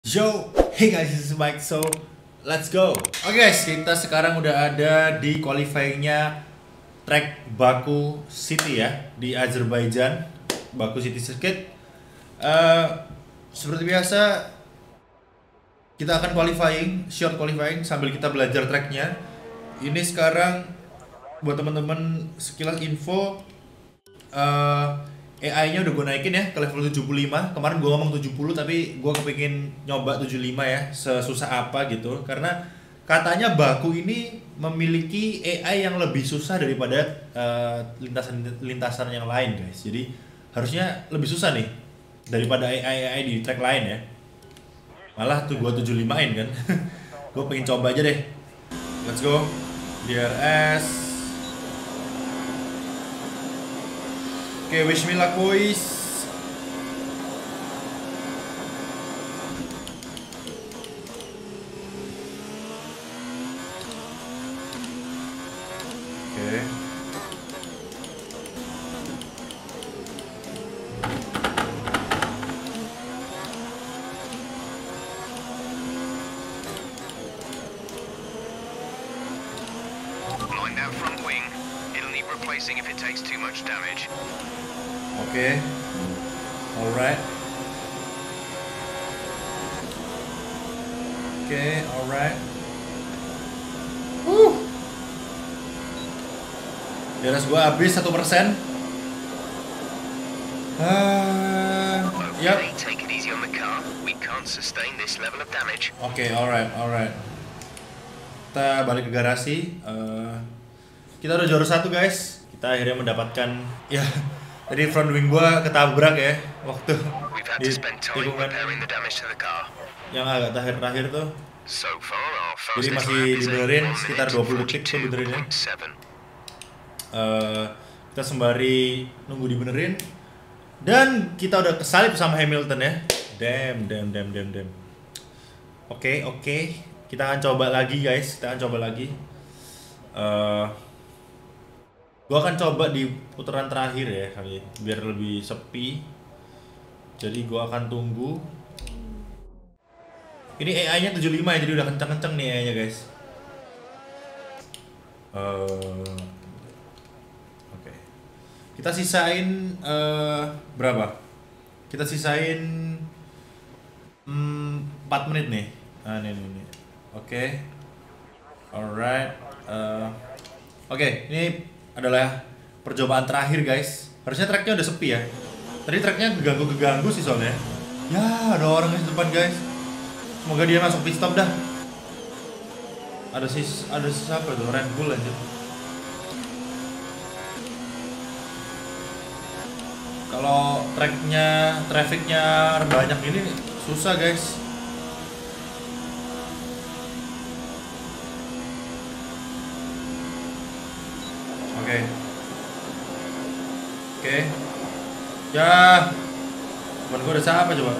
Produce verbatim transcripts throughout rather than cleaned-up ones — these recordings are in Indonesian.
Yo, hey guys, this is Mike, so let's go. Oke okay guys, kita sekarang udah ada di qualifyingnya track Baku City ya, di Azerbaijan, Baku City Circuit. uh, Seperti biasa, kita akan qualifying, short qualifying sambil kita belajar tracknya. Ini sekarang buat teman-teman sekilas info, uh, A I-nya udah gue naikin ya ke level tujuh puluh lima. Kemarin gue ngomong tujuh puluh, tapi gue kepingin nyoba tujuh puluh lima ya, sesusah apa gitu. Karena katanya Baku ini memiliki A I yang lebih susah daripada uh, lintasan-lintasan yang lain guys. Jadi harusnya lebih susah nih daripada A I-A I di track lain ya. Malah tuh gue tujuh puluh lima-in kan. Gue pengen coba aja deh. Let's go. D R S. Oke, okay, wish me luck boys. Oke. Okay. Blowing that front wing. It'll need replacing if it takes too much damage. Oke, okay. Alright. Oke, okay, alright. Uh. D R S gua habis satu persen. Ah, yap. Take it easy on the car. We can't sustain this level of damage. Oke, okay, alright, alright. Kita balik ke garasi. Uh, kita udah juara satu guys. Kita akhirnya mendapatkan ya. Tadi front wing gua ketabrak ya waktu di tikungan yang agak terakhir-terakhir tuh. Jadi masih dibenerin sekitar dua puluh detik tuh benerinnya. Uh, kita sembari nunggu dibenerin dan kita udah kesalip sama Hamilton ya. Damn, damn, damn, damn, damn. Oke, okay, oke. Okay. Kita akan coba lagi guys. Kita akan coba lagi. Uh, Gua akan coba di putaran terakhir ya kali, biar lebih sepi. Jadi gua akan tunggu. Ini A I-nya tujuh puluh lima ya, jadi udah kenceng-kenceng nih A I-nya guys. Uh, Oke. Okay. Kita sisain uh, berapa? Kita sisain um, empat menit nih. Nah, ini ini. Oke. Okay. Alright. Uh, Oke, okay, ini adalah percobaan terakhir guys. Harusnya tracknya udah sepi ya. Tadi tracknya keganggu-keganggu sih soalnya. Ya ada orang di depan guys. Semoga dia masuk pit stop dah. Ada sis, ada siapa tuh? Red Bull aja. Kalau tracknya, trafficnya banyak ini susah guys. Oke, okay. Oke, okay. Ya, temen gue udah siapa coba?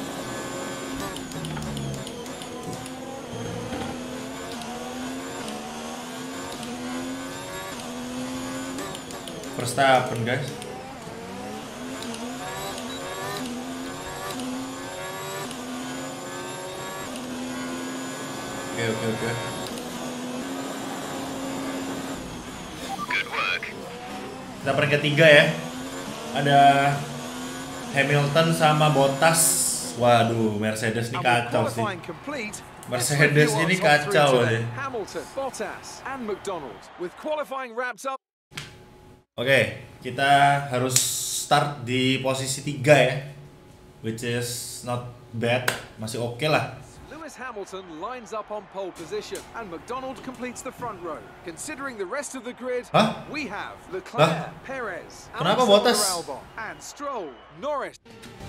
Verstappen guys. Oke, oke, oke. Kita peringkat tiga ya. Ada Hamilton sama Bottas. Waduh, Mercedes ini kacau sih. Mercedes ini kacau sih. Oke, kita harus start di posisi tiga ya. Which is not bad, masih oke okay lah. Hamilton lines up on pole position and McDonald completes the front row. Considering the rest of the grid, huh? we have Leclerc, Perez, Kenapa Bottas? and Stroll, Norris.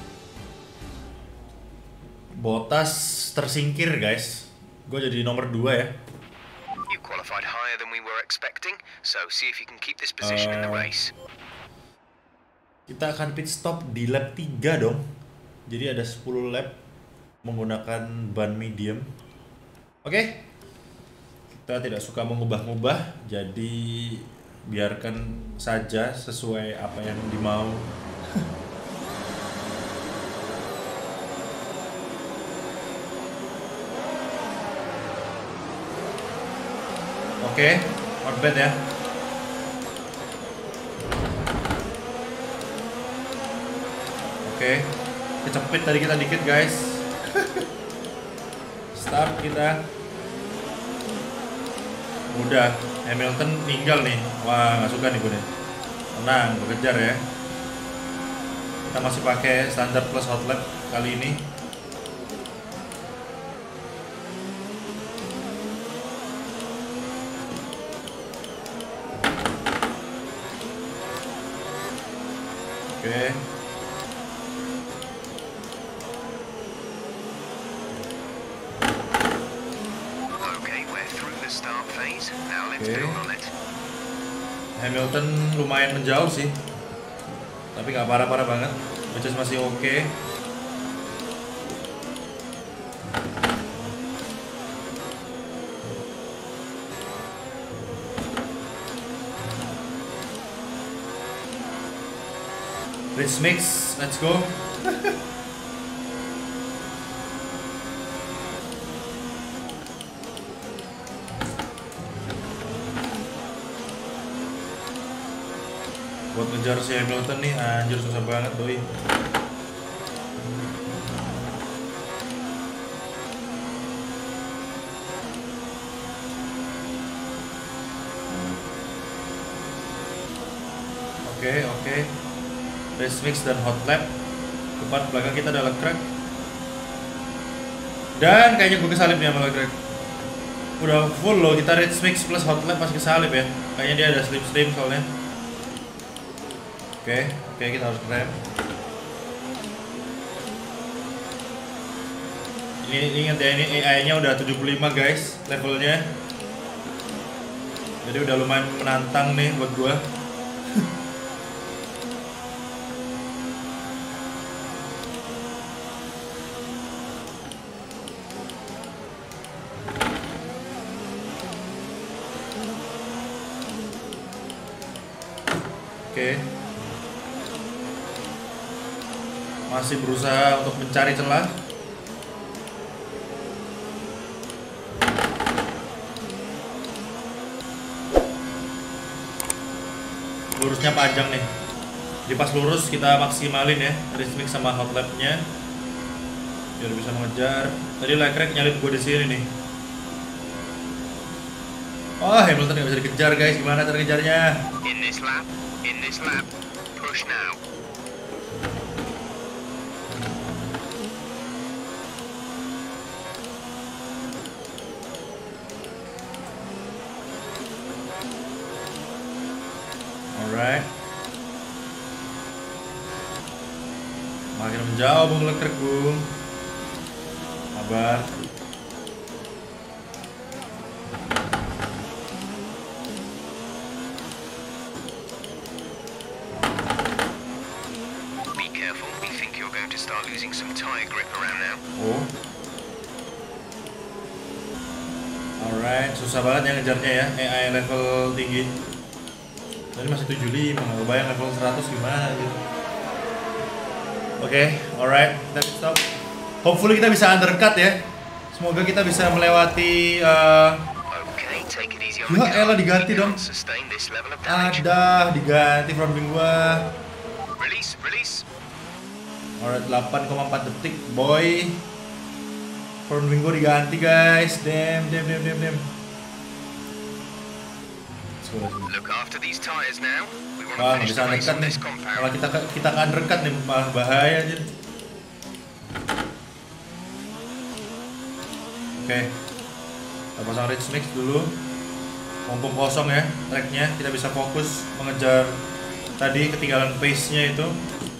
Bottas tersingkir guys. Gue jadi nomor dua ya. You qualified higher than we were expecting, so see if you can keep this position uh, in the race. Kita akan pit stop di lap tiga dong. Jadi ada sepuluh lap menggunakan ban medium. Oke, okay. Kita tidak suka mengubah-ubah, jadi biarkan saja sesuai apa yang dimau. Oke, not bad ya. Oke, kecepit tadi kita dikit guys. Start kita. Udah, Hamilton tinggal nih. Wah, nggak suka nih gue nih. Tenang, gue kejar ya. Kita masih pakai standar plus hot lap kali ini. Oke. Okay, we're through the start phase. Now let's Okay. build on it. Hamilton lumayan menjauh sih, tapi nggak parah-parah banget, which is masih oke. Okay. Race mix, let's go. Buat ngejar si Hamilton nih, anjir susah banget doi. Oke, oke. Race mix dan hot lap. Depan belakang kita ada Leclerc. Dan kayaknya gue kesalip nih sama Leclerc. Udah full loh, kita race mix plus hot lap masih kesalip ya. Kayaknya dia ada slipstream soalnya. Oke, oke kita harus rem. Ini, ini ingat ya, ini A I-nya udah tujuh puluh lima guys levelnya. Jadi udah lumayan menantang nih buat gua. Oke. Masih berusaha untuk mencari celah. Lurusnya panjang nih. Jadi pas lurus kita maksimalin ya race mix sama hot lap-nya biar bisa mengejar. Tadi Leclerc nyalip gue di sini nih. Oh, Hamilton nggak bisa dikejar guys. Gimana cara kejarnya? In this lap, in this lap, push now. Alright. Makin menjauh Bung Leclerc, Bung. Sabar. Be careful, we think you're going to start losing some tire grip around now. Oh. Alright, susah banget ya ngejarnya ya, A I level tinggi. Tadi masih tujuh puluh lima, nggak kebayang level seratus gimana gitu. Oke, okay, alright, kita stop. Hopefully kita bisa undercut ya. Semoga kita bisa melewati. Uh... Okay, take it easy on Ya the car. elah diganti dong. Sustain this level of damage. Ada diganti front wing gua. Release, release. Alright, delapan koma empat detik, boy. Front wing gua diganti guys. Damn, damn, damn, damn, damn. Look after these tires now. We want to Wah, nggak finish bisa the race undercut on nih. this Kalau compound. kita kita nggak undercut nih malah bahaya aja. Oke, kita pasang race mix dulu. Mumpung kosong ya tracknya, kita bisa fokus mengejar tadi ketinggalan pace-nya itu.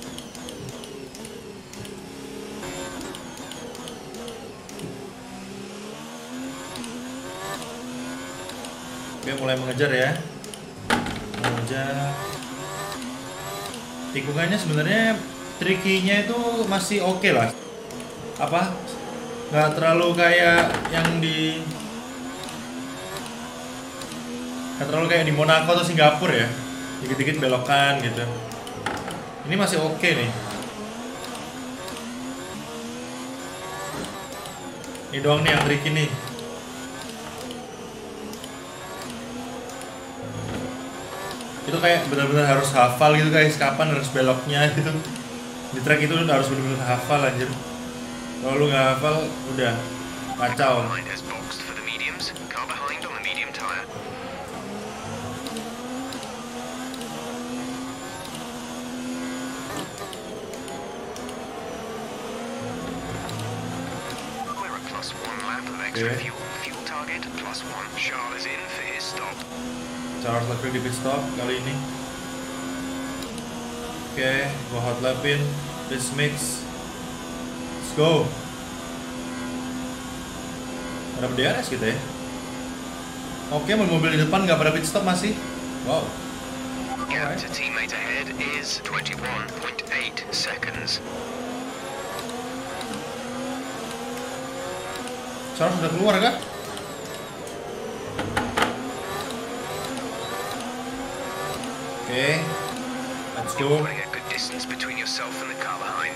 Oke, mulai mengejar ya. Mengejar. Tikungannya sebenarnya tricky-nya itu masih oke lah. Apa? Nggak terlalu kayak yang di nggak terlalu kayak di Monaco atau Singapura ya. Dikit-dikit belokan gitu. Ini masih oke nih. Ini doang nih yang tricky nih. tuh kayak benar-benar harus hafal gitu guys, kapan harus beloknya gitu. Di track itu harus benar-benar hafal anjir. Kalau lu nggak hafal, udah kacau. Behind has boxed for the mediums. Car behind on the medium tire. We're at plus one lap of extra Okay. fuel. Fuel target plus one. Charles is in for his stop. Charles Leclerc di pit stop kali ini. Oke, okay, gua hot lapin, race mix. Let's go. Ada D R S gitu ya. Oke, mobil-mobil di depan nggak pada pit stop masih. Wow. Gap to teammate ahead is twenty-one point eight seconds. Charles sudah keluar kah? Oke, okay. Let's You're go. putting a good distance between yourself and the car behind.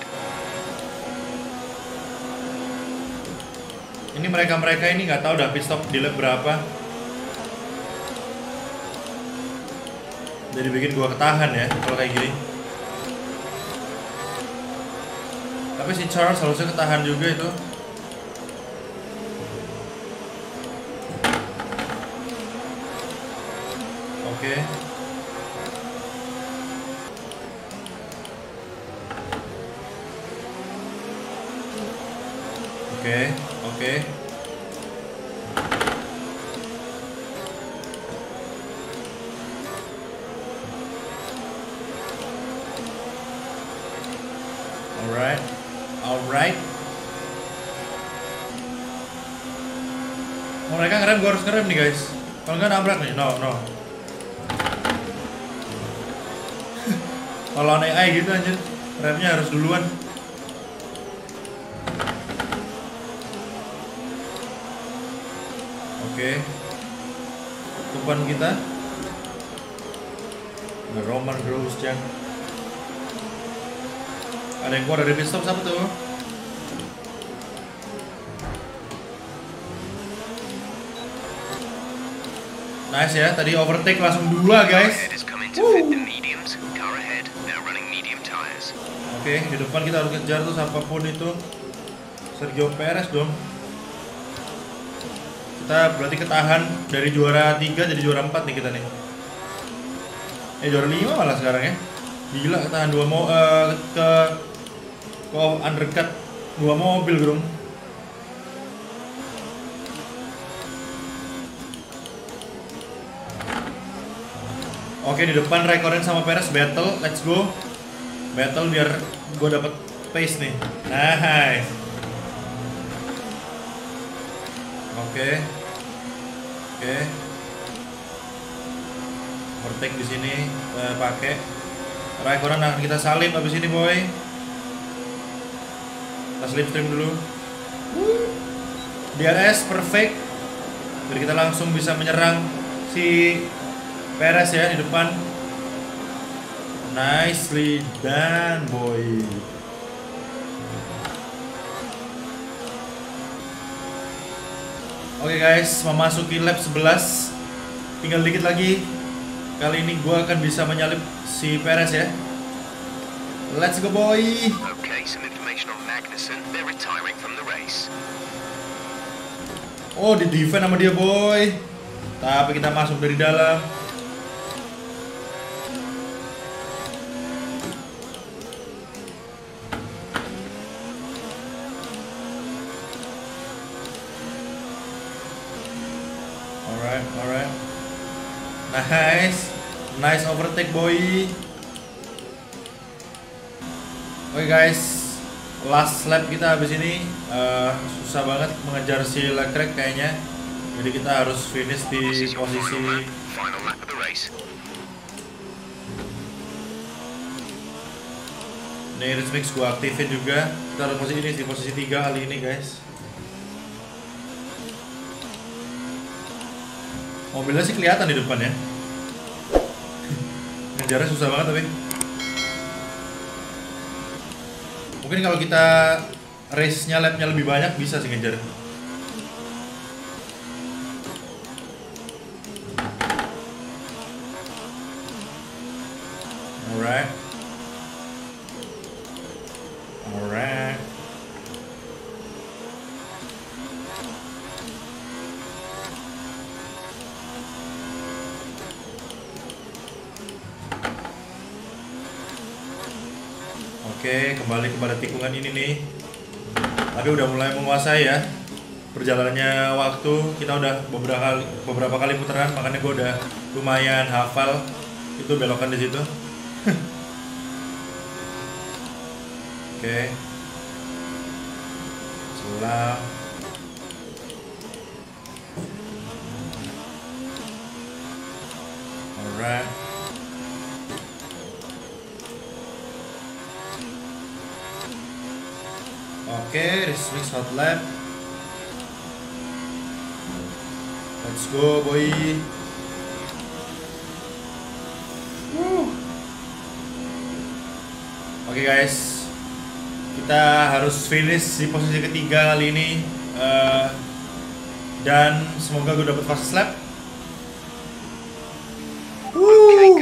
Ini mereka-mereka ini nggak tahu udah pit stop di lap berapa. Jadi bikin gua ketahan ya kalau kayak gini. Tapi si Charles harusnya ketahan juga itu. Oke. Oke, oke. Alright, alright. Oh, mereka ngerem, gue harus ngerem nih guys. Kalau nggak nabrak nih, no, no. Kalau A I gitu anjir, remnya harus duluan. Oke, depan kita. Nah, Roman Grosjean. Ada yang keluar dari pit stop, siapa tuh? Nice ya, tadi overtake langsung dua guys. Ahead is coming to fit the mediums. Car ahead, now running medium tires. Oke, di depan kita harus kejar tuh siapapun itu. Sergio Perez dong. Kita berarti ketahan dari juara tiga jadi juara empat nih kita nih. Eh juara lima malah sekarang ya. Gila, ketahan dua mo uh, ke ke undercut dua mobil, Bro. Oke, di depan Raikkonen sama Perez battle, let's go. Battle biar gue dapet pace nih. Nice. Oke. Oke. Overtake di sini uh, pakai Raikkonen akan kita salib abis ini, boy. Kita slipstream dulu. D R S perfect. Jadi kita langsung bisa menyerang si Perez ya di depan. Nicely done, boy. Oke guys, memasuki lap sebelas. Tinggal dikit lagi. Kali ini gua akan bisa menyalip si Perez ya. Let's go, boy. Okay, some information on Magnussen. They're retiring from the race. Oh, di defend sama dia, boy. Tapi kita masuk dari dalam. Alright, alright. Nice. Nice overtake, boy. Oke guys, last lap kita habis ini uh, susah banget mengejar si Leclerc kayaknya. Jadi kita harus finish di This is your posisi final lap. Final lap of the race. Nih, race mix gua aktifin juga. Kita harus posisi ini di posisi tiga kali ini, guys. Mobilnya sih kelihatan di depan ya. Ngejarnya susah banget tapi. Mungkin kalau kita race-nya lap-nya lebih banyak bisa sih ngejar. Alright. Alright. Oke, kembali kepada tikungan ini nih. Tapi udah mulai menguasai ya. Perjalanannya waktu kita udah beberapa kali, beberapa kali putaran, makanya gue udah lumayan hafal itu belokan di situ. Oke. Selang. Alright. Oke, okay, this week's hot lap. Let's go, boy. Woo. Oke okay, guys, kita harus finish di posisi ketiga kali ini, uh, dan semoga gue dapet fast lap. Woo.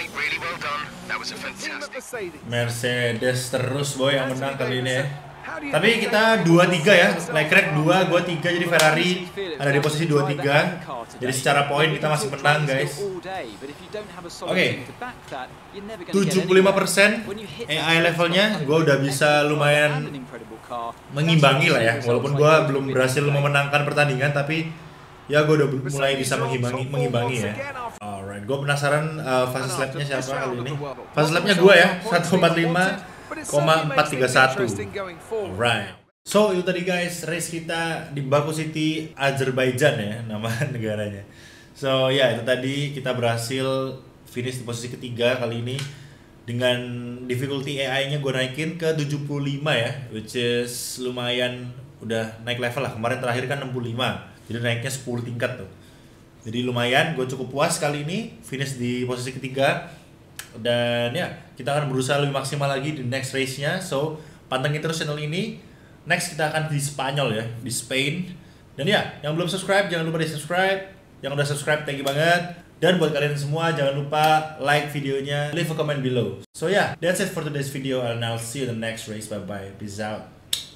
Mercedes terus boy yang menang kali ini ya. Tapi kita dua tiga ya, Leclerc dua, gua tiga, jadi Ferrari ada di posisi dua tiga. Jadi secara poin kita masih menang guys. Oke, okay. tujuh puluh lima persen A I levelnya, gua udah bisa lumayan mengimbangi lah ya. Walaupun gua belum berhasil memenangkan pertandingan, tapi ya gua udah mulai bisa mengimbangi, mengimbangi ya. Alright, gua penasaran uh, fast lap-nya siapa kali ini. Fast lap-nya gua ya, seratus empat puluh lima koma empat tiga satu. Alright. So itu tadi guys race kita di Baku City, Azerbaijan ya nama negaranya. So ya itu tadi kita berhasil finish di posisi ketiga kali ini dengan difficulty A I-nya gue naikin ke tujuh puluh lima ya, which is lumayan udah naik level lah. Kemarin terakhir kan enam puluh lima, jadi naiknya sepuluh tingkat tuh. Jadi lumayan, gue cukup puas kali ini finish di posisi ketiga. Dan ya, kita akan berusaha lebih maksimal lagi di next race-nya. So, pantengin terus channel ini. Next kita akan di Spanyol ya, di Spain. Dan ya, yang belum subscribe jangan lupa di subscribe. Yang udah subscribe thank you banget. Dan buat kalian semua jangan lupa like videonya, leave a comment below. So yeah, that's it for today's video and I'll see you in the next race. Bye bye, peace out.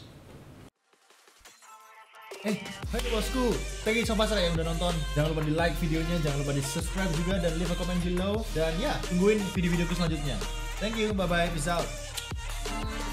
Eh, hai bosku, thank you so much yang udah nonton. Jangan lupa di like videonya, jangan lupa di subscribe juga dan leave a comment below. Dan ya, tungguin video-videoku selanjutnya. Thank you, bye bye, peace out.